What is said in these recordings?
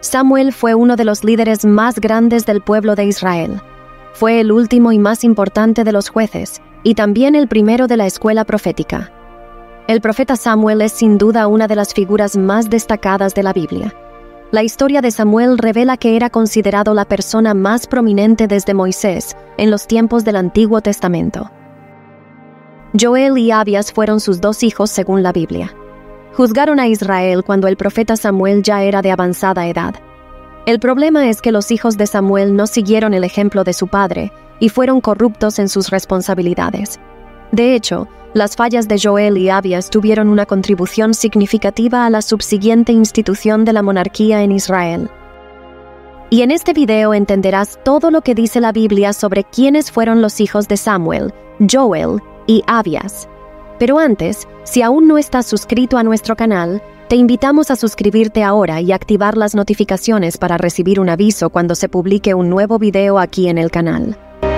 Samuel fue uno de los líderes más grandes del pueblo de Israel. Fue el último y más importante de los jueces, y también el primero de la escuela profética. El profeta Samuel es sin duda una de las figuras más destacadas de la Biblia. La historia de Samuel revela que era considerado la persona más prominente desde Moisés en los tiempos del Antiguo Testamento. Joel y Abías fueron sus dos hijos según la Biblia. Juzgaron a Israel cuando el profeta Samuel ya era de avanzada edad. El problema es que los hijos de Samuel no siguieron el ejemplo de su padre y fueron corruptos en sus responsabilidades. De hecho, las fallas de Joel y Abías tuvieron una contribución significativa a la subsiguiente institución de la monarquía en Israel. Y en este video entenderás todo lo que dice la Biblia sobre quiénes fueron los hijos de Samuel, Joel y Abías. Pero antes, si aún no estás suscrito a nuestro canal, te invitamos a suscribirte ahora y activar las notificaciones para recibir un aviso cuando se publique un nuevo video aquí en el canal.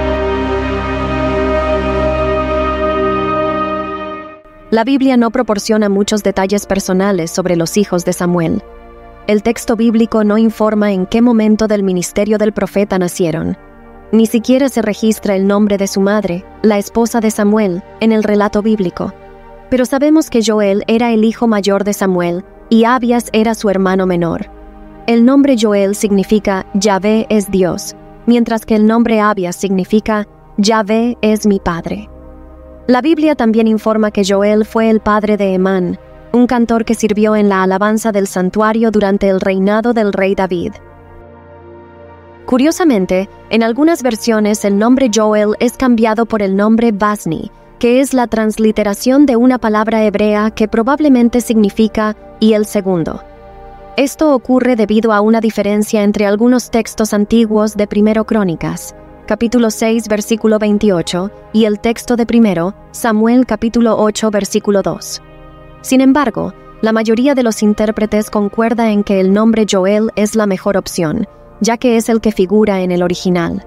La Biblia no proporciona muchos detalles personales sobre los hijos de Samuel. El texto bíblico no informa en qué momento del ministerio del profeta nacieron. Ni siquiera se registra el nombre de su madre, la esposa de Samuel, en el relato bíblico. Pero sabemos que Joel era el hijo mayor de Samuel y Abías era su hermano menor. El nombre Joel significa Yahvé es Dios, mientras que el nombre Abías significa Yahvé es mi padre. La Biblia también informa que Joel fue el padre de Emán, un cantor que sirvió en la alabanza del santuario durante el reinado del rey David. Curiosamente, en algunas versiones el nombre Joel es cambiado por el nombre Basni, que es la transliteración de una palabra hebrea que probablemente significa «y el segundo». Esto ocurre debido a una diferencia entre algunos textos antiguos de Primero Crónicas, capítulo 6, versículo 28, y el texto de Primero Samuel, capítulo 8, versículo 2. Sin embargo, la mayoría de los intérpretes concuerda en que el nombre Joel es la mejor opción, ya que es el que figura en el original.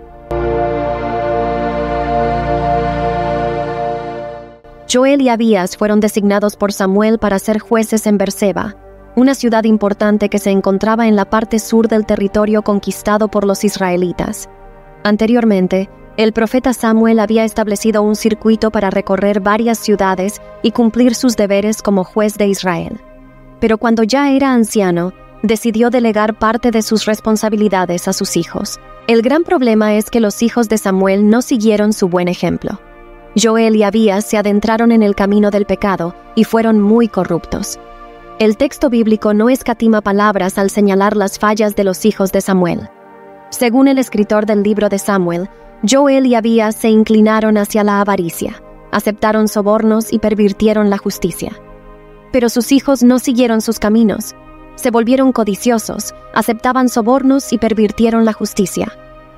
Joel y Abías fueron designados por Samuel para ser jueces en Berseba, una ciudad importante que se encontraba en la parte sur del territorio conquistado por los israelitas. Anteriormente, el profeta Samuel había establecido un circuito para recorrer varias ciudades y cumplir sus deberes como juez de Israel. Pero cuando ya era anciano, decidió delegar parte de sus responsabilidades a sus hijos. El gran problema es que los hijos de Samuel no siguieron su buen ejemplo. Joel y Abías se adentraron en el camino del pecado y fueron muy corruptos. El texto bíblico no escatima palabras al señalar las fallas de los hijos de Samuel. Según el escritor del libro de Samuel, Joel y Abías se inclinaron hacia la avaricia, aceptaron sobornos y pervirtieron la justicia. Pero sus hijos no siguieron sus caminos. Se volvieron codiciosos, aceptaban sobornos y pervirtieron la justicia.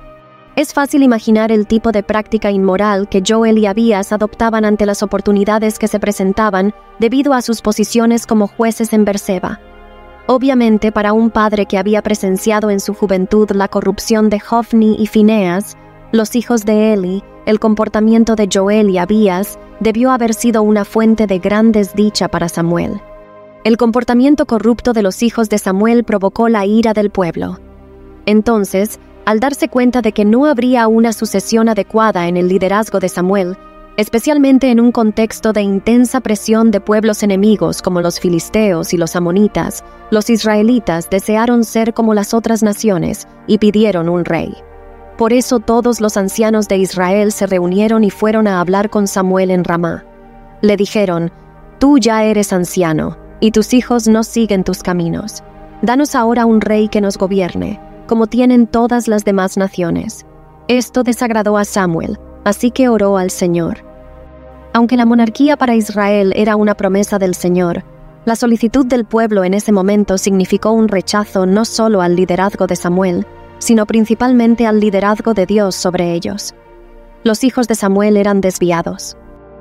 Es fácil imaginar el tipo de práctica inmoral que Joel y Abías adoptaban ante las oportunidades que se presentaban debido a sus posiciones como jueces en Berseba. Obviamente, para un padre que había presenciado en su juventud la corrupción de Hofni y Fineas, los hijos de Eli, el comportamiento de Joel y Abías debió haber sido una fuente de gran desdicha para Samuel. El comportamiento corrupto de los hijos de Samuel provocó la ira del pueblo. Entonces, al darse cuenta de que no habría una sucesión adecuada en el liderazgo de Samuel, especialmente en un contexto de intensa presión de pueblos enemigos como los filisteos y los amonitas, los israelitas desearon ser como las otras naciones y pidieron un rey. Por eso todos los ancianos de Israel se reunieron y fueron a hablar con Samuel en Ramá. Le dijeron: «Tú ya eres anciano, y tus hijos no siguen tus caminos. Danos ahora un rey que nos gobierne, como tienen todas las demás naciones». Esto desagradó a Samuel, así que oró al Señor. Aunque la monarquía para Israel era una promesa del Señor, la solicitud del pueblo en ese momento significó un rechazo no solo al liderazgo de Samuel, sino principalmente al liderazgo de Dios sobre ellos. Los hijos de Samuel eran desviados.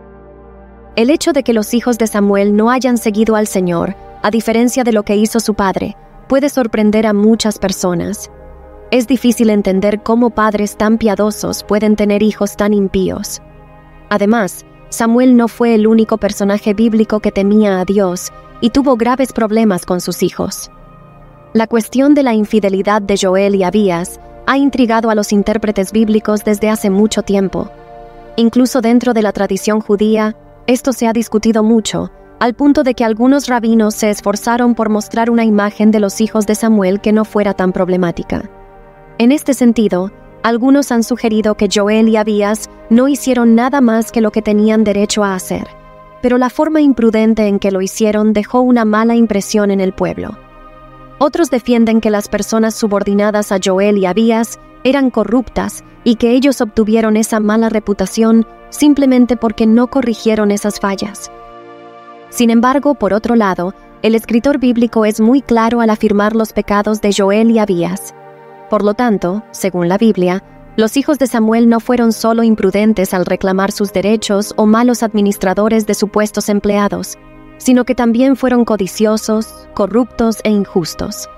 El hecho de que los hijos de Samuel no hayan seguido al Señor, a diferencia de lo que hizo su padre, puede sorprender a muchas personas. Es difícil entender cómo padres tan piadosos pueden tener hijos tan impíos. Además, Samuel no fue el único personaje bíblico que temía a Dios y tuvo graves problemas con sus hijos. La cuestión de la infidelidad de Joel y Abías ha intrigado a los intérpretes bíblicos desde hace mucho tiempo. Incluso dentro de la tradición judía, esto se ha discutido mucho, al punto de que algunos rabinos se esforzaron por mostrar una imagen de los hijos de Samuel que no fuera tan problemática. En este sentido, algunos han sugerido que Joel y Abías no hicieron nada más que lo que tenían derecho a hacer, pero la forma imprudente en que lo hicieron dejó una mala impresión en el pueblo. Otros defienden que las personas subordinadas a Joel y Abías eran corruptas y que ellos obtuvieron esa mala reputación simplemente porque no corrigieron esas fallas. Sin embargo, por otro lado, el escritor bíblico es muy claro al afirmar los pecados de Joel y Abías. Por lo tanto, según la Biblia, los hijos de Samuel no fueron solo imprudentes al reclamar sus derechos o malos administradores de supuestos empleados, sino que también fueron codiciosos, corruptos e injustos.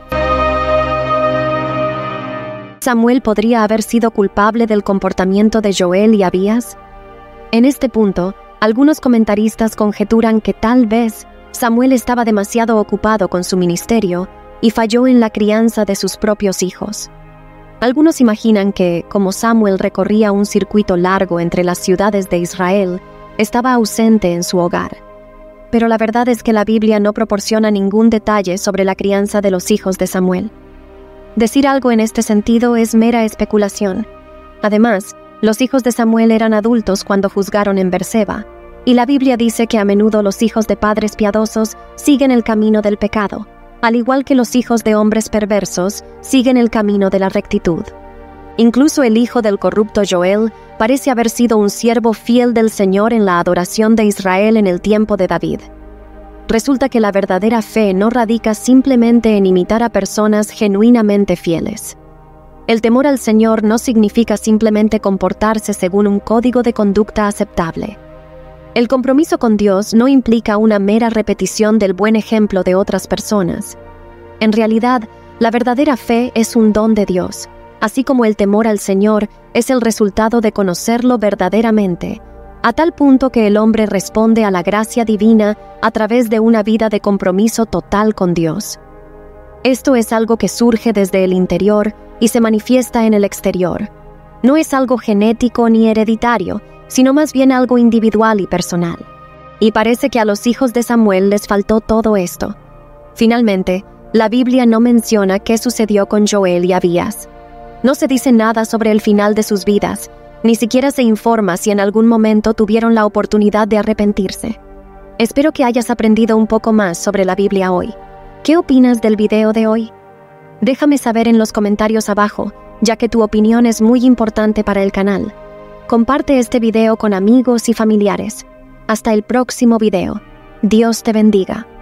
¿Samuel podría haber sido culpable del comportamiento de Joel y Abías? En este punto, algunos comentaristas conjeturan que tal vez Samuel estaba demasiado ocupado con su ministerio y falló en la crianza de sus propios hijos. Algunos imaginan que, como Samuel recorría un circuito largo entre las ciudades de Israel, estaba ausente en su hogar. Pero la verdad es que la Biblia no proporciona ningún detalle sobre la crianza de los hijos de Samuel. Decir algo en este sentido es mera especulación. Además, los hijos de Samuel eran adultos cuando juzgaron en Berseba, y la Biblia dice que a menudo los hijos de padres piadosos siguen el camino del pecado, al igual que los hijos de hombres perversos siguen el camino de la rectitud. Incluso el hijo del corrupto Joel parece haber sido un siervo fiel del Señor en la adoración de Israel en el tiempo de David. Resulta que la verdadera fe no radica simplemente en imitar a personas genuinamente fieles. El temor al Señor no significa simplemente comportarse según un código de conducta aceptable. El compromiso con Dios no implica una mera repetición del buen ejemplo de otras personas. En realidad, la verdadera fe es un don de Dios, así como el temor al Señor es el resultado de conocerlo verdaderamente, a tal punto que el hombre responde a la gracia divina a través de una vida de compromiso total con Dios. Esto es algo que surge desde el interior y se manifiesta en el exterior. No es algo genético ni hereditario, sino más bien algo individual y personal. Y parece que a los hijos de Samuel les faltó todo esto. Finalmente, la Biblia no menciona qué sucedió con Joel y Abías. No se dice nada sobre el final de sus vidas, ni siquiera se informa si en algún momento tuvieron la oportunidad de arrepentirse. Espero que hayas aprendido un poco más sobre la Biblia hoy. ¿Qué opinas del video de hoy? Déjame saber en los comentarios abajo, ya que tu opinión es muy importante para el canal. Comparte este video con amigos y familiares. Hasta el próximo video. Dios te bendiga.